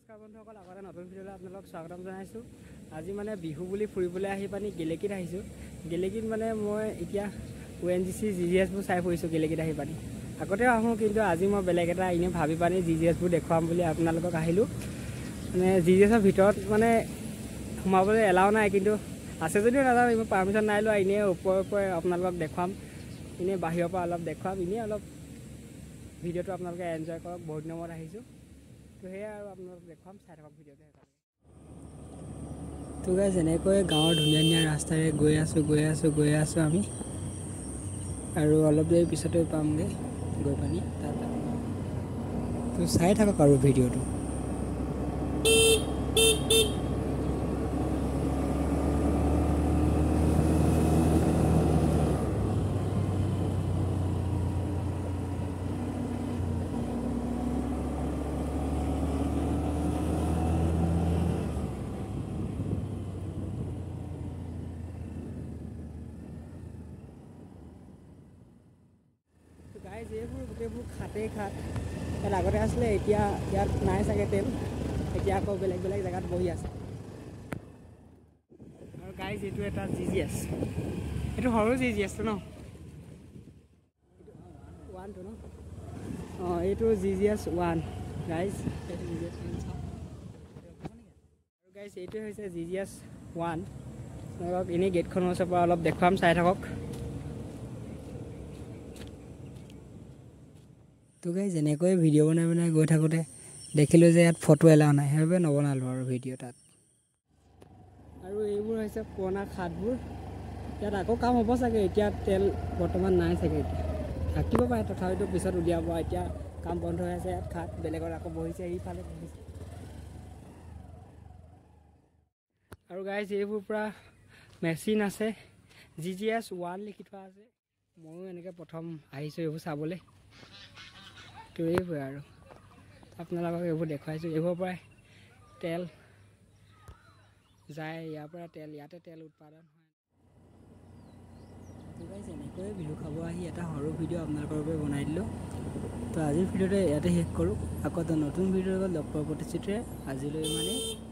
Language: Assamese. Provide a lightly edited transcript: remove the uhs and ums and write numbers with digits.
নমস্কাৰ বন্ধুসকল, আগতে নতুন ভিডিঅ'লৈ আপোনালোকক স্বাগতম জনাইছোঁ। আজি মানে বিহু বুলি ফুৰিবলৈ আহি পানি গেলেকীত আহিছোঁ। গেলেকীত মানে মই এতিয়া ONGC GGSবোৰ চাই ফুৰিছোঁ গেলেকীত আহি পানি। আগতেও আহোঁ, কিন্তু আজি মই বেলেগ এটা এনেই ভাবি পানি GGSবোৰ দেখুৱাম বুলি আপোনালোকক আহিলোঁ। মানে GGSৰ ভিতৰত মানে সোমাবলৈ এলাও নাই, কিন্তু আছে যদিও নাজানো, ইমান পাৰ্মিশ্যন নাই লোৱা। এনেই ওপৰে আপোনালোকক দেখুৱাম, এনেই বাহিৰৰ পৰা অলপ দেখুৱাম, এনেই অলপ ভিডিঅ'টো আপোনালোকে এনজয় কৰক। বহুত দিনৰ মূৰত আহিছোঁ, তো সেয়াই আৰু আপোনালোকক দেখুৱাম, চাই থাকক ভিডিঅ'টো। তো গাইজ এনেকৈ গাঁৱৰ ধুনীয়া ধুনীয়া ৰাস্তাৰে গৈ আছোঁ আমি, আৰু অলপ দেৰি পিছতে পামগৈ গৈ পানি তাত। তো চাই থাকক আৰু ভিডিঅ'টো। গাইজ এইবোৰ গোটেইবোৰ খাটেই খাট। ইয়াত আগতে আছিলে, এতিয়া ইয়াত নাই চাগে তেল, এতিয়া আকৌ বেলেগ বেলেগ জেগাত বহি আছে। আৰু গাইজ এইটো এটা GGS, এইটো সৰু GGSটো ন, 1টো ন, অঁ এইটো GGS 1 গাইজ। আৰু গাইজ এইটোৱে হৈছে GGS 1। অলপ এনেই গেটখনৰ ওচৰৰ পৰা অলপ দেখুৱাম, চাই থাকক। তো গাইজ এনেকৈ ভিডিঅ' বনাই গৈ থাকোঁতে দেখিলোঁ যে ইয়াত ফটো এলাও নাই, সেইবাবে নবনালোঁ আৰু ভিডিঅ' তাত। আৰু এইবোৰ হৈছে পুৰণা খাটবোৰ, ইয়াত আকৌ কাম হ'ব চাগে। এতিয়া তেল বৰ্তমান নাই চাগে, এতিয়া থাকিব পাৰে, তথাপিতো পিছত উলিয়াব। এতিয়া কাম বন্ধ হৈ আছে, ইয়াত খাট বেলেগত আকৌ বহিছে, এইফালে বহিছে। আৰু গাইজ এইবোৰ পূৰা মেচিন আছে, GGS 1 লিখি থোৱা আছে। ময়ো এনেকৈ প্ৰথম আহিছোঁ এইবোৰ চাবলৈ। তো এইবোৰে আৰু আপোনালোকক এইবোৰ দেখুৱাইছোঁ। এইবোৰৰ পৰাই তেল যায়, ইয়াৰ পৰা তেল, ইয়াতে তেল উৎপাদন হয়। তো গাইজ এনেকৈয়ে বিহু খাব আহি এটা সৰু ভিডিঅ' আপোনালোকৰ বাবে বনাই দিলোঁ। তো আজিৰ ভিডিঅ'টো ইয়াতে শেষ কৰোঁ। আকৌ এটা নতুন ভিডিঅ'ৰ লগত লগ পোৱাৰ প্ৰতিশ্ৰুতিৰে আজিলৈ মানে